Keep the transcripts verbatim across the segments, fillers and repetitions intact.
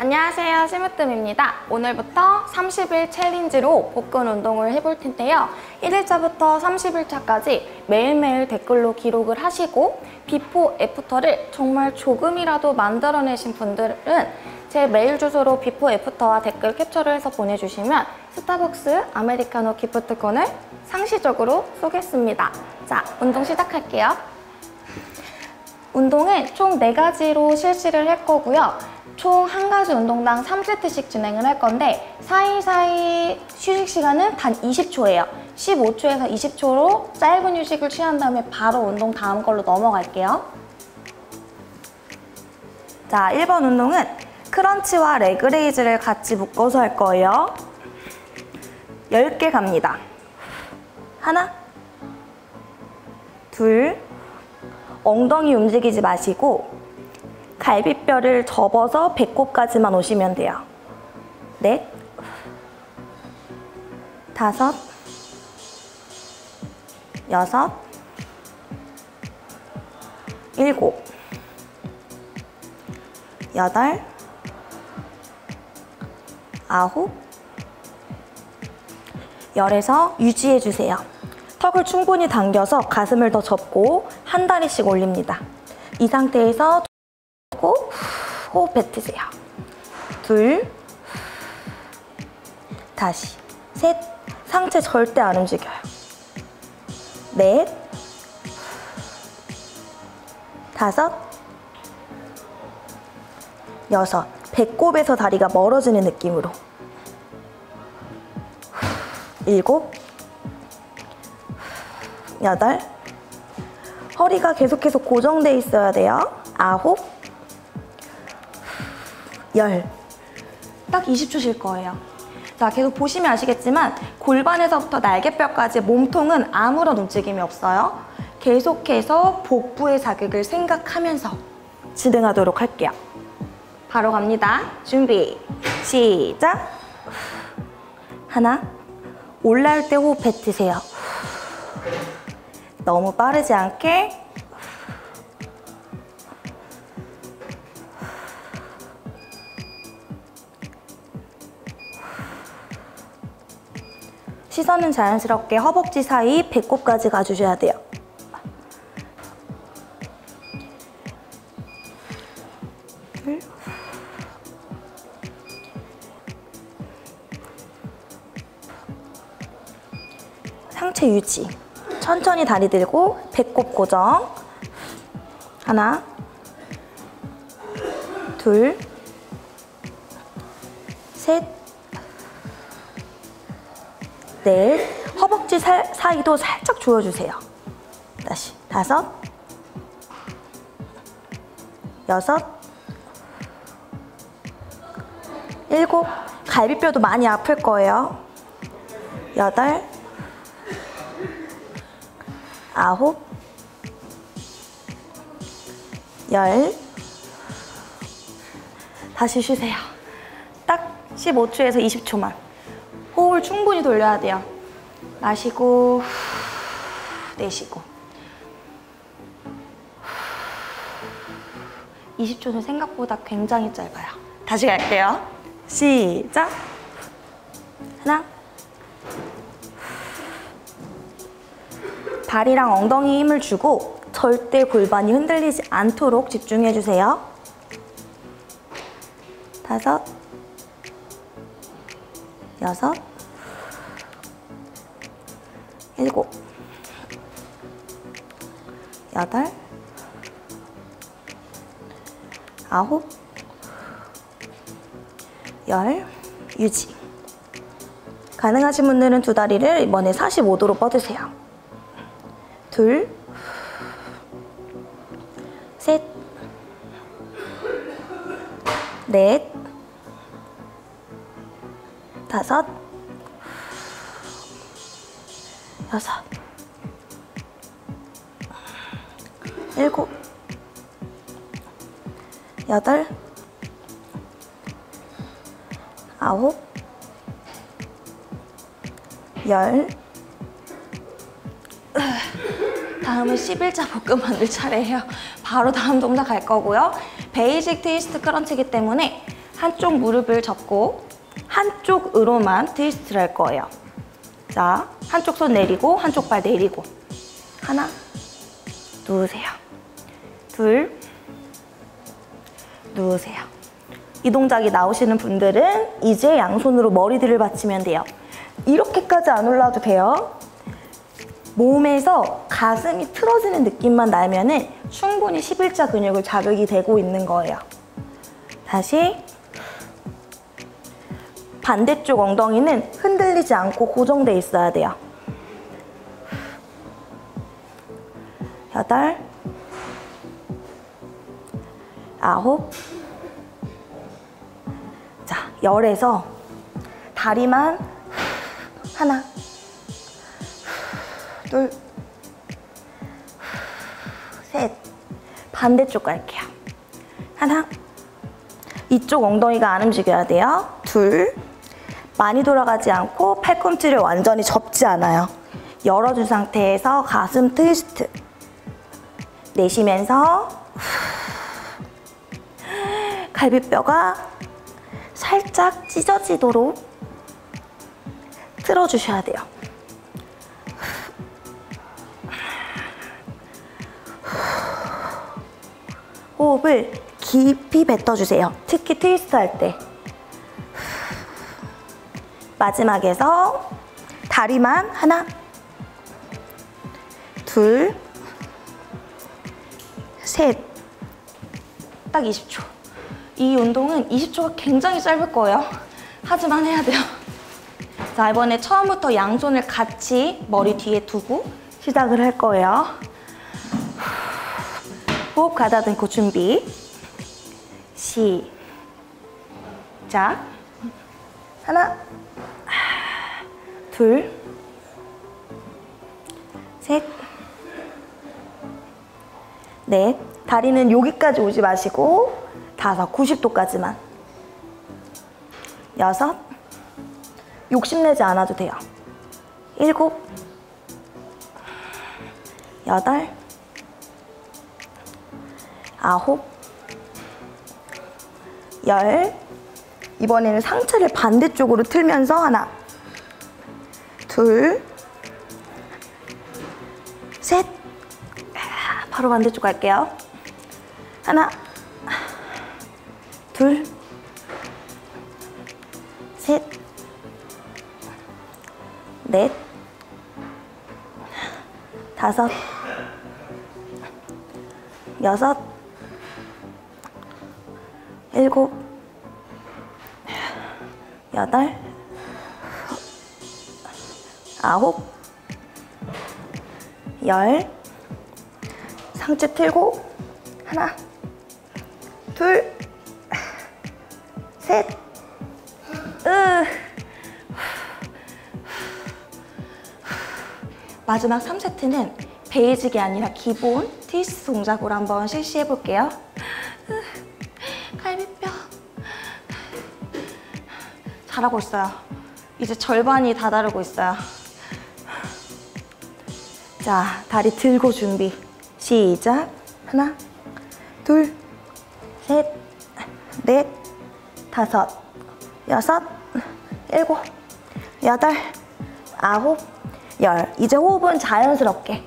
안녕하세요, 심으뜸입니다. 오늘부터 삼십 일 챌린지로 복근 운동을 해볼 텐데요. 일 일차부터 삼십 일차까지 매일매일 댓글로 기록을 하시고 비포 애프터를 정말 조금이라도 만들어내신 분들은 제 메일 주소로 비포 애프터와 댓글 캡처를 해서 보내주시면 스타벅스 아메리카노 기프트콘을 상시적으로 쏘겠습니다. 자, 운동 시작할게요. 운동은 총 네 가지로 실시를 할 거고요. 총 한 가지 운동당 삼 세트씩 진행을 할 건데 사이사이 휴식 시간은 단 이십 초예요. 십오 초에서 이십 초로 짧은 휴식을 취한 다음에 바로 운동 다음 걸로 넘어갈게요. 자, 일 번 운동은 크런치와 레그레이즈를 같이 묶어서 할 거예요. 열 개 갑니다. 하나, 둘, 엉덩이 움직이지 마시고 갈비뼈를 접어서 배꼽까지만 오시면 돼요. 넷, 다섯, 여섯, 일곱, 여덟, 아홉, 열에서 유지해주세요. 턱을 충분히 당겨서 가슴을 더 접고 한 다리씩 올립니다. 이 상태에서 호흡 뱉으세요. 둘, 다시, 셋, 상체 절대 안 움직여요. 넷, 다섯, 여섯, 배꼽에서 다리가 멀어지는 느낌으로. 일곱, 여덟, 허리가 계속해서 고정돼 있어야 돼요. 아홉, 열. 딱 이십 초 쉴 거예요. 자, 계속 보시면 아시겠지만 골반에서부터 날개뼈까지 몸통은 아무런 움직임이 없어요. 계속해서 복부의 자극을 생각하면서 진행하도록 할게요. 바로 갑니다. 준비, 시작! 하나, 올라올 때 호흡 뱉으세요. 너무 빠르지 않게. 시선은 자연스럽게 허벅지 사이 배꼽까지 가주셔야 돼요. 둘, 상체 유지. 천천히 다리 들고 배꼽 고정. 하나, 둘, 셋, 넷, 허벅지 사, 사이도 살짝 조여주세요. 다시 다섯, 여섯, 일곱, 갈비뼈도 많이 아플 거예요. 여덟, 아홉, 열, 다시 쉬세요. 딱 십오 초에서 이십 초만. 호흡을 충분히 돌려야 돼요. 마시고, 내쉬고. 이십 초는 생각보다 굉장히 짧아요. 다시 갈게요. 시작! 하나, 발이랑 엉덩이 힘을 주고 절대 골반이 흔들리지 않도록 집중해주세요. 다섯, 여섯, 일곱, 여덟, 아홉, 열, 유지. 가능하신 분들은 두 다리를 이번에 사십오 도로 뻗으세요. 둘, 셋, 넷, 다섯, 여섯, 일곱, 여덟, 아홉, 열. 다음은 십일 자 볶음 만들 차례예요. 바로 다음 동작 갈 거고요. 베이직 트위스트 크런치이기 때문에 한쪽 무릎을 접고 한쪽으로만 트위스트를 할 거예요. 자, 한쪽 손 내리고 한쪽 발 내리고 하나, 누우세요. 둘, 누우세요. 이 동작이 나오시는 분들은 이제 양손으로 머리들을 받치면 돼요. 이렇게까지 안 올라도 돼요. 몸에서 가슴이 틀어지는 느낌만 나면은 충분히 십일자 근육을 자극이 되고 있는 거예요. 다시 반대쪽 엉덩이는 흔들리지 않고 고정돼 있어야 돼요. 여덟, 아홉, 자, 열에서 다리만 하나, 둘, 셋, 반대쪽 갈게요. 하나, 이쪽 엉덩이가 안 움직여야 돼요. 둘, 많이 돌아가지 않고 팔꿈치를 완전히 접지 않아요. 열어준 상태에서 가슴 트위스트. 내쉬면서 갈비뼈가 살짝 찢어지도록 틀어주셔야 돼요. 호흡을 깊이 뱉어주세요. 특히 트위스트 할 때. 마지막에서 다리만 하나, 둘, 셋. 딱 이십 초. 이 운동은 이십 초가 굉장히 짧을 거예요. 하지만 해야 돼요. 자, 이번에 처음부터 양손을 같이 머리 뒤에 두고 시작을 할 거예요. 호흡 가다듬고 준비. 시작. 하나, 둘, 셋, 넷. 다리는 여기까지 오지 마시고 다섯, 구십 도까지만. 여섯, 욕심내지 않아도 돼요. 일곱, 여덟, 아홉, 열. 이번에는 상체를 반대쪽으로 틀면서 하나, 둘, 셋. 바로 반대쪽 갈게요. 하나, 둘, 셋, 넷, 다섯, 여섯, 일곱, 여덟, 아홉, 열. 상체 틀고 하나, 둘, 셋, 으. 마지막 삼 세트는 베이직이 아니라 기본 트위스트 동작으로 한번 실시해 볼게요. 갈비뼈. 잘하고 있어요. 이제 절반이 다다르고 있어요. 자, 다리 들고 준비. 시작. 하나, 둘, 셋, 넷, 다섯, 여섯, 일곱, 여덟, 아홉, 열. 이제 호흡은 자연스럽게.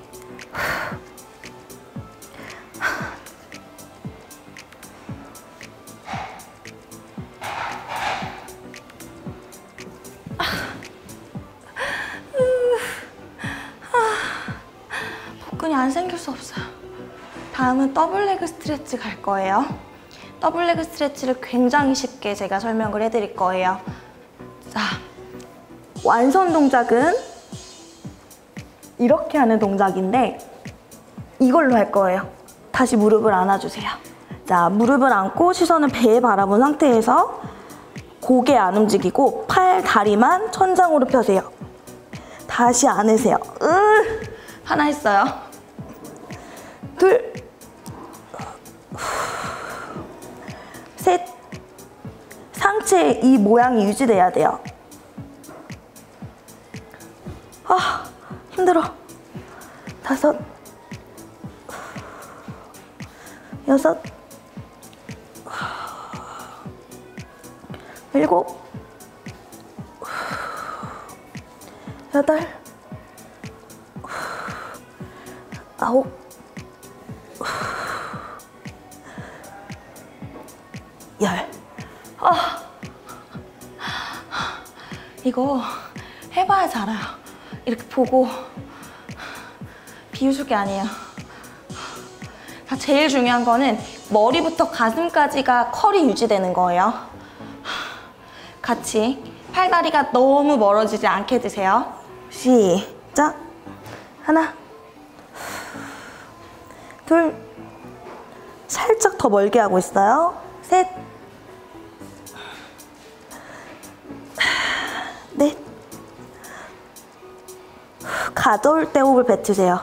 복근이 안 생길 수 없어요. 다음은 더블 레그 스트레치 갈 거예요. 더블 레그 스트레치를 굉장히 쉽게 제가 설명을 해드릴 거예요. 자, 완선 동작은 이렇게 하는 동작인데 이걸로 할 거예요. 다시 무릎을 안아주세요. 자, 무릎을 안고 시선은 배에 바라본 상태에서 고개 안 움직이고 팔, 다리만 천장으로 펴세요. 다시 안으세요. 으, 하나 했어요. 둘, 셋. 상체 이 모양이 유지돼야 돼요. 아, 힘들어. 다섯, 여섯, 일곱, 여덟, 아홉, 열. 아, 이거 해봐야지 알아요. 이렇게 보고 비웃을 게 아니에요. 자, 제일 중요한 거는 머리부터 가슴까지가 컬이 유지되는 거예요. 같이 팔다리가 너무 멀어지지 않게 드세요. 시작. 하나, 둘, 살짝 더 멀게 하고 있어요. 셋, 넷. 가져올 때 호흡을 뱉으세요.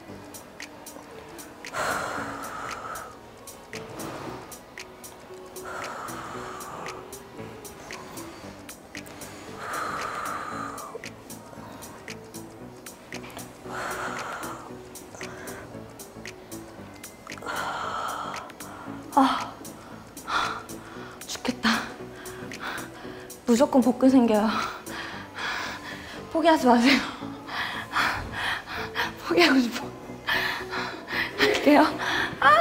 아, 죽겠다. 무조건 복근 생겨요. 포기하지 마세요. 포기하고 싶어. 할게요. 아!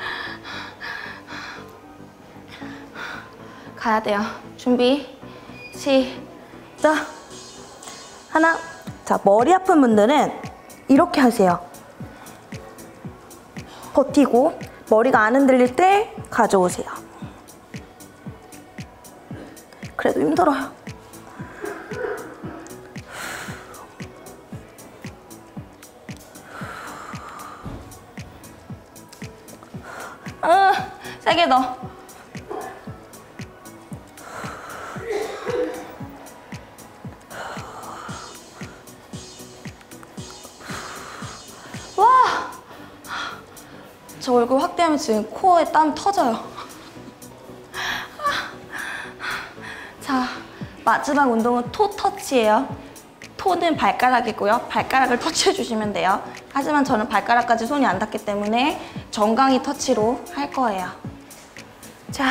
가야 돼요. 준비, 시작. 하나. 자, 머리 아픈 분들은 이렇게 하세요. 버티고 머리가 안 흔들릴 때 가져오세요. 그래도 힘들어요. 아, 세게 넣어. 와! 저 얼굴 확대하면 지금 코어에 땀 터져요. 자, 마지막 운동은 토 터치예요. 토는 발가락이고요. 발가락을 터치해 주시면 돼요. 하지만 저는 발가락까지 손이 안 닿기 때문에 정강이 터치로 할 거예요. 자,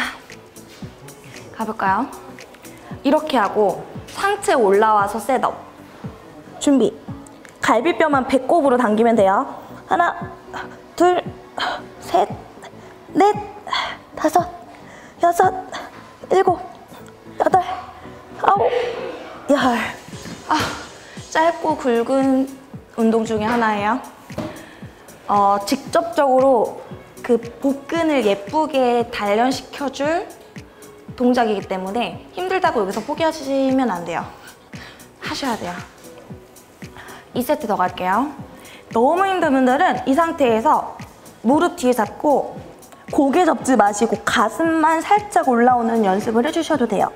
가볼까요? 이렇게 하고 상체 올라와서 셋업. 준비. 갈비뼈만 배꼽으로 당기면 돼요. 하나, 둘, 셋, 넷, 다섯, 여섯, 일곱, 여덟, 아홉, 열. 아, 짧고 굵은 운동 중에 하나예요. 어, 직접적으로 그 복근을 예쁘게 단련시켜줄 동작이기 때문에 힘들다고 여기서 포기하시면 안 돼요. 하셔야 돼요. 이 세트 더 갈게요. 너무 힘든 분들은 이 상태에서 무릎 뒤에 잡고 고개 접지 마시고 가슴만 살짝 올라오는 연습을 해주셔도 돼요.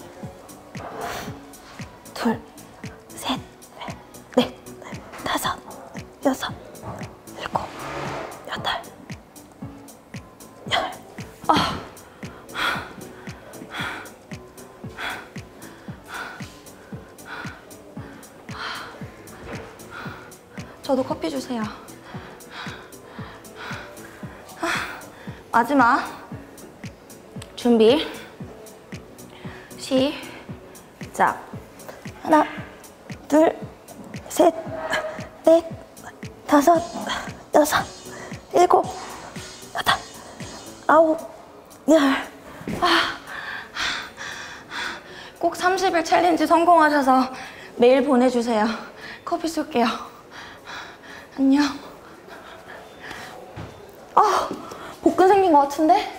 둘, 셋, 넷, 다섯, 여섯, 일곱, 여덟, 열. 아. 저도 커피 주세요. 마지막. 준비. 시작. 하나, 둘, 셋, 넷, 다섯, 여섯, 일곱, 여덟, 아홉, 열. 아, 꼭 삼십 일 챌린지 성공하셔서 메일 보내주세요. 커피 쏠게요. 안녕. 아, 복근 생긴 것 같은데?